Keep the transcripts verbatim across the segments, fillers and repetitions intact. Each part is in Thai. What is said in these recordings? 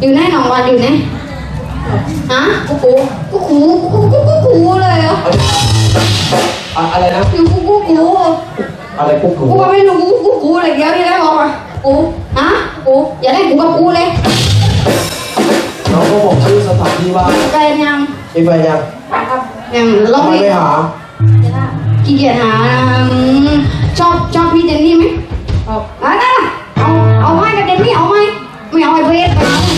อยู่ไหนหนองวันอยู่ไหนฮะกูกูกูกูกูกูกูกูเลยอ่ะอะไรนะอยู่กูกูกูอะไรกูกูกูไม่รู้กูกูกูอะไรเงี้ยนี่ได้บอกว่ากูฮะกูอย่าได้กูกับกูเลยน้องก็บอกชื่อสถานที่ว่าไปยังไปไปยังยังลองไปหาขี้เกียจหาชอบชอบพี่เจนนี่ไหมชอบอ่ะนะเอาเอาไม้กับเจนนี่เอาไหมไม่เอาไอ้เพชร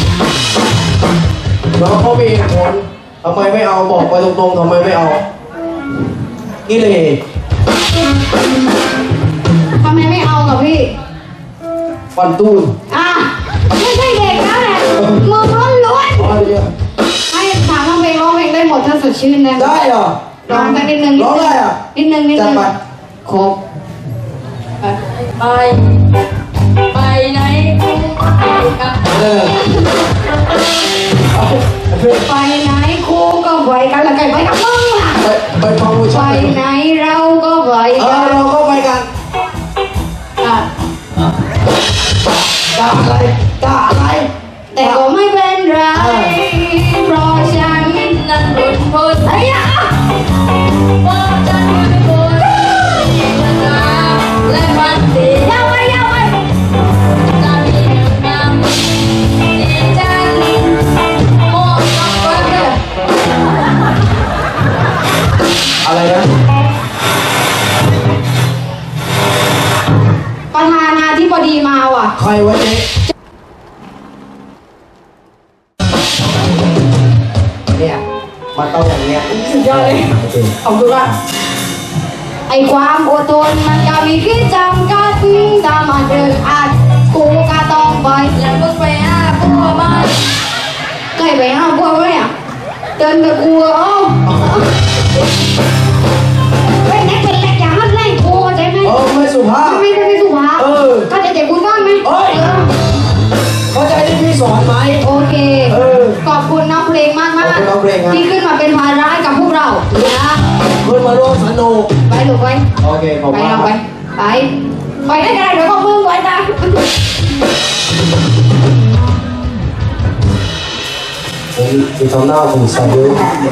น้องเขามีเหตุผลทำไมไม่เอาบอกไปตรงๆทำไมไม่เอานี่เลยทำไมไม่เอากับพี่ปันตูนอ่ะไม่ใช่เด็กนะแหละมือร้อนล้วนให้ถามร้องเพลงร้องเพลงได้หมดถ้าสดชื่นนะได้เหรอร้องสักนิดนึงร้องได้อ่ะนิดนึงนิดนึงครบไปไปไหนเออไปไหนครูก็ไปกันละไก่ไปกับมึงล่ะไปไปฟังผู้ชายไปไหนเราก็ไปกันเราก็ไปกันด่าอะไรด่าอะไรแต่ก็ไม่เป็นไรเพราะฉันนั้นบุญพ้นไอ้ยะเพราะฉันไม่พ้นและวันที่ยาวไปยาวไปจะมีงามที่ฉันมองกับเพื่อนอะไรนะประธานาธิบดีมาว่ะใครวะเจ๊เนี่ยมันต้องอย่างเงี้ยสุดยอดเลยขอบคุณว่าไอ้ความอดทนมันก็มีขีดจำกัดถ้ามันเดินอัดกูก็ต้องไปแล้วมึงไปหาผัวมันใกล้ไปหาผัววะเนี่ยเดินกับกูเอ้าเป็นแน็กเป็นแน็กอย่างนั้นเลยกูเข้าใจไหมเออไม่สุภาพไม่ไม่ไม่สุภาพเออเข้าใจเด็กคุณบ้างไหมเอ้ยเข้าใจที่พี่สอนไหมโอเคเออขอบคุณน้องเพลงมากมากที่ขึ้นมาเป็นภาระกับพวกเรานะขึ้นมาร่วมสนุกไปลูกไปโอเคขอบคุณไปเราไปไปไปได้ไงเดี๋ยวก็มึงไว้นะผมจะทำหน้าผมใส่เลย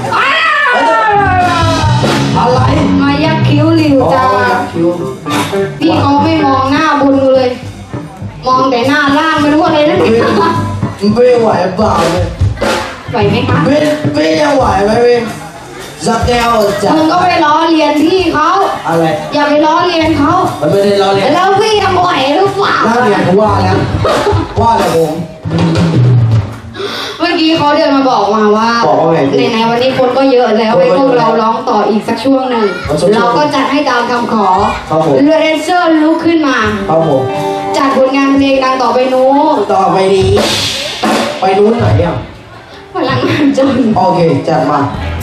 อะไรมายักคิ้วหลิวจ้าพี่เขาไม่มองหน้าบุญเลยมองแต่หน้าล่างไม่รู้อะไรนั่นเองไม่ไหวเปล่าเลยไหวไหมคะไม่ไม่ยังไหวไหมพี่สักแก้วจ้ะมึงก็ไปล้อเลียนพี่เขาอะไรอย่าไปล้อเลียนเขามันไม่ได้ล้อเลียนแล้วพี่ยังไหวหรือเปล่าล้อเลียนเขาว่าแล้วว่าแต่ผมเมื่อกี้เขาเดินมาบอกมาว่าในในวันนี้คนก็เยอะแล้วให้พวกเราร้องต่ออีกสักช่วงหนึ่งเราก็จัดให้ตามคำขอเรือเดนเซอร์ลุกขึ้นมาครับผมจัดผลงานเพลงดังต่อไปนู้ต่อไปนี้ไปนู้นไหนอ่ะพลังงานจนโอเคจัดมา